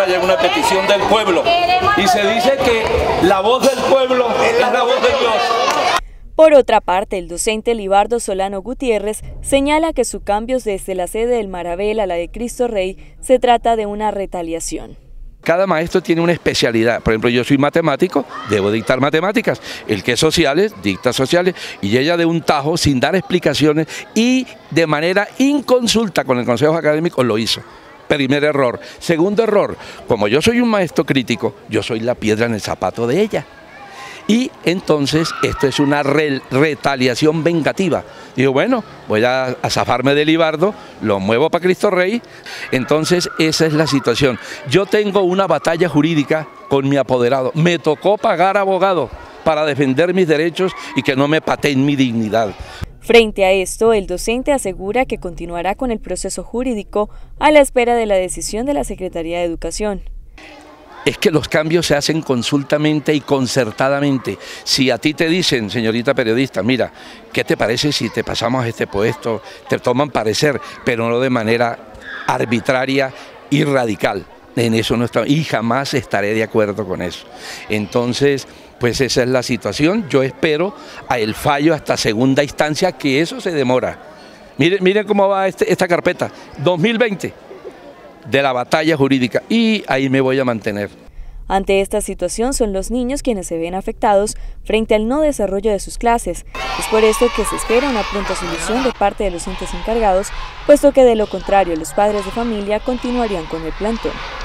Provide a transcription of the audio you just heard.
ahora llega una petición del pueblo y se dice que la voz del pueblo es la voz de Dios. Por otra parte, el docente Libardo Solano Gutiérrez señala que su cambio desde la sede del Marabel a la de Cristo Rey se trata de una retaliación. Cada maestro tiene una especialidad. Por ejemplo, yo soy matemático, debo dictar matemáticas. El que es sociales, dicta sociales. Y ella de un tajo, sin dar explicaciones y de manera inconsulta con el Consejo Académico, lo hizo. Primer error. Segundo error, como yo soy un maestro crítico, yo soy la piedra en el zapato de ella. Y entonces esto es una retaliación vengativa. Digo, bueno, voy a zafarme de Libardo, lo muevo para Cristo Rey. Entonces esa es la situación. Yo tengo una batalla jurídica con mi apoderado. Me tocó pagar abogado para defender mis derechos y que no me pateen mi dignidad. Frente a esto, el docente asegura que continuará con el proceso jurídico a la espera de la decisión de la Secretaría de Educación. Es que los cambios se hacen consultamente y concertadamente. Si a ti te dicen, señorita periodista, mira, ¿qué te parece si te pasamos a este puesto? Te toman parecer, pero no de manera arbitraria y radical. En eso no está, y jamás estaré de acuerdo con eso. Entonces, pues esa es la situación. Yo espero el fallo hasta segunda instancia, que eso se demora. Miren cómo va esta carpeta, 2020. De la batalla jurídica, y ahí me voy a mantener. Ante esta situación son los niños quienes se ven afectados frente al no desarrollo de sus clases. Es por esto que se espera una pronta solución de parte de los entes encargados, puesto que de lo contrario los padres de familia continuarían con el plantón.